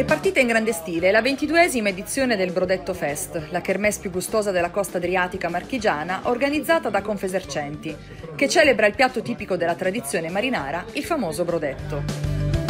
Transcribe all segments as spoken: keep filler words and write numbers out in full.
partita in grande stile la ventiduesima edizione del Brodetto Fest, la kermesse più gustosa della costa adriatica marchigiana, organizzata da Confesercenti, che celebra il piatto tipico della tradizione marinara, il famoso brodetto.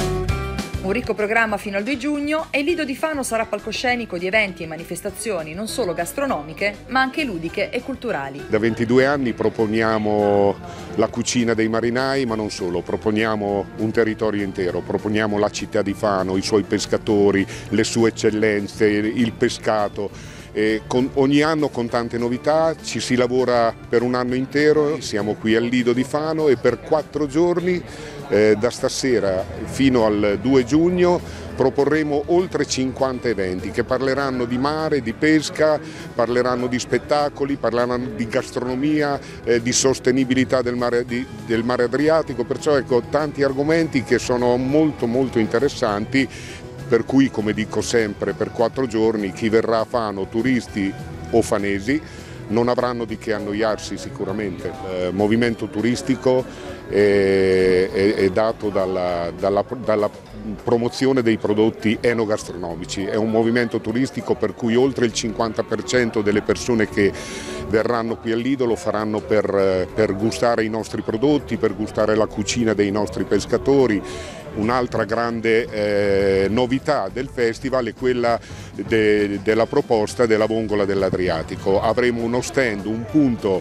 Un ricco programma fino al due giugno e il Lido di Fano sarà palcoscenico di eventi e manifestazioni non solo gastronomiche, ma anche ludiche e culturali. Da ventidue anni proponiamo la cucina dei marinai, ma non solo, proponiamo un territorio intero, proponiamo la città di Fano, i suoi pescatori, le sue eccellenze, il pescato. E con, ogni anno con tante novità, ci si lavora per un anno intero, siamo qui al Lido di Fano e per quattro giorni, eh, da stasera fino al due giugno, proporremo oltre cinquanta eventi che parleranno di mare, di pesca, parleranno di spettacoli, parleranno di gastronomia, eh, di sostenibilità del mare, di, del mare Adriatico, perciò ecco tanti argomenti che sono molto molto interessanti. Per cui, come dico sempre, per quattro giorni chi verrà a Fano, turisti o fanesi, non avranno di che annoiarsi sicuramente. Il movimento turistico è, è, è dato dalla, dalla, dalla promozione dei prodotti enogastronomici, è un movimento turistico per cui oltre il cinquanta per cento delle persone che verranno qui al Lido lo faranno per, per gustare i nostri prodotti, per gustare la cucina dei nostri pescatori. Un'altra grande eh, novità del festival è quella de, della proposta della vongola dell'Adriatico. Avremo uno stand, un punto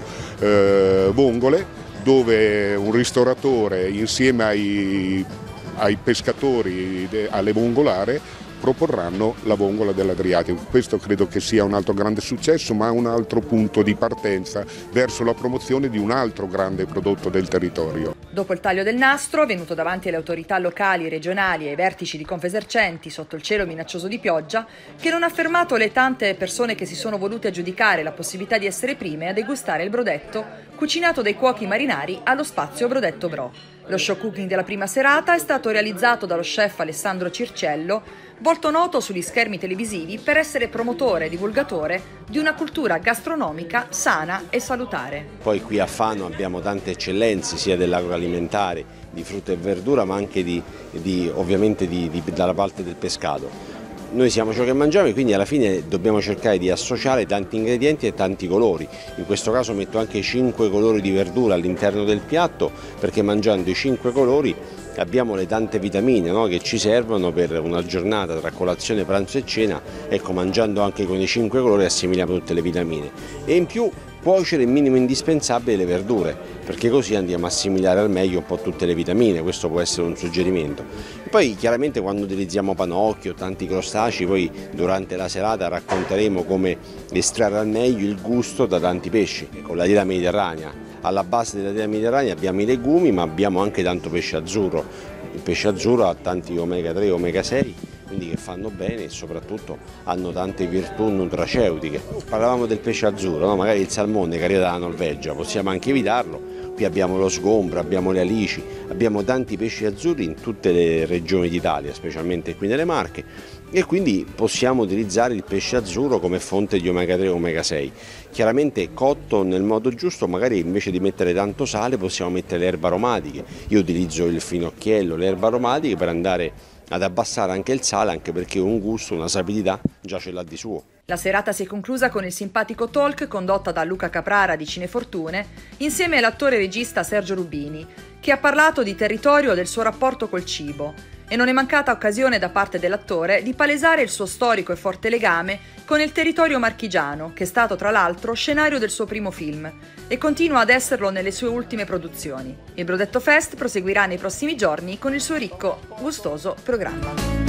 eh, vongole, dove un ristoratore insieme ai, ai pescatori de, alle vongolare proporranno la vongola dell'Adriatico. Questo credo che sia un altro grande successo, ma un altro punto di partenza verso la promozione di un altro grande prodotto del territorio. Dopo il taglio del nastro, avvenuto davanti alle autorità locali, regionali e ai vertici di Confesercenti sotto il cielo minaccioso di pioggia, che non ha fermato le tante persone che si sono volute aggiudicare la possibilità di essere prime a degustare il brodetto cucinato dai cuochi marinari allo spazio Brodetto Bro. Lo show cooking della prima serata è stato realizzato dallo chef Alessandro Circello, volto noto sugli schermi televisivi per essere promotore e divulgatore di una cultura gastronomica sana e salutare. Poi qui a Fano abbiamo tante eccellenze sia dell'agroalimentare, di frutta e verdura, ma anche di, di, ovviamente di, di, dalla parte del pescato. Noi siamo ciò che mangiamo e quindi alla fine dobbiamo cercare di associare tanti ingredienti e tanti colori. In questo caso metto anche cinque colori di verdura all'interno del piatto, perché mangiando i cinque colori abbiamo le tante vitamine, no, che ci servono per una giornata tra colazione, pranzo e cena. Ecco, mangiando anche con i cinque colori assimiliamo tutte le vitamine. E in più cuocere il minimo indispensabile le verdure, perché così andiamo a assimilare al meglio un po' tutte le vitamine, questo può essere un suggerimento. E poi chiaramente quando utilizziamo panocchio, tanti crostacei, poi durante la serata racconteremo come estrarre al meglio il gusto da tanti pesci, con la dieta mediterranea. Alla base della dieta mediterranea abbiamo i legumi, ma abbiamo anche tanto pesce azzurro. Il pesce azzurro ha tanti omega tre e omega sei, quindi che fanno bene e soprattutto hanno tante virtù nutraceutiche. Parlavamo del pesce azzurro, no? Magari il salmone che arriva dalla Norvegia, possiamo anche evitarlo. Qui abbiamo lo sgombro, abbiamo le alici, abbiamo tanti pesci azzurri in tutte le regioni d'Italia, specialmente qui nelle Marche, e quindi possiamo utilizzare il pesce azzurro come fonte di omega tre e omega sei. Chiaramente cotto nel modo giusto, magari invece di mettere tanto sale possiamo mettere le erbe aromatiche. Io utilizzo il finocchiello, le erbe aromatiche per andare ad abbassare anche il sale, anche perché un gusto, una sapidità già ce l'ha di suo. La serata si è conclusa con il simpatico talk condotta da Luca Caprara di Cinefortune insieme all'attore e regista Sergio Rubini, che ha parlato di territorio e del suo rapporto col cibo. E non è mancata occasione da parte dell'attore di palesare il suo storico e forte legame con il territorio marchigiano, che è stato tra l'altro scenario del suo primo film e continua ad esserlo nelle sue ultime produzioni. Il Brodetto Fest proseguirà nei prossimi giorni con il suo ricco, gustoso programma.